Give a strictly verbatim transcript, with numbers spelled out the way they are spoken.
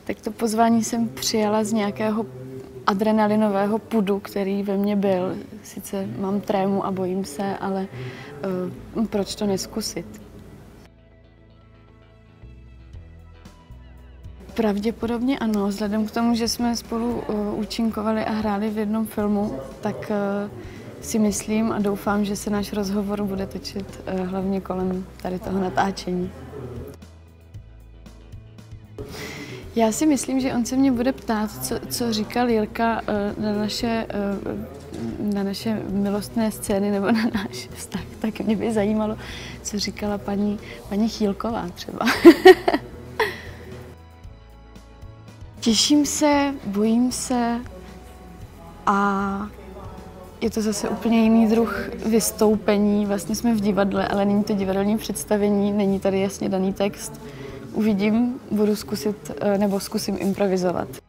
Tak to pozvání jsem přijala z nějakého adrenalinového pudu, který ve mně byl. Sice mám trému a bojím se, ale uh, proč to neskusit? Pravděpodobně ano, vzhledem k tomu, že jsme spolu uh, účinkovali a hráli v jednom filmu, tak uh, si myslím a doufám, že se náš rozhovor bude točit uh, hlavně kolem tady toho natáčení. Já si myslím, že on se mě bude ptát, co, co říkal Jirka uh, na, naše, uh, na naše milostné scény nebo na náš vztah. Tak mě by zajímalo, co říkala paní, paní Chýlková třeba. Těším se, bojím se a je to zase úplně jiný druh vystoupení. Vlastně jsme v divadle, ale není to divadelní představení, není tady jasně daný text. Uvidím, budu zkusit, nebo zkusím improvizovat.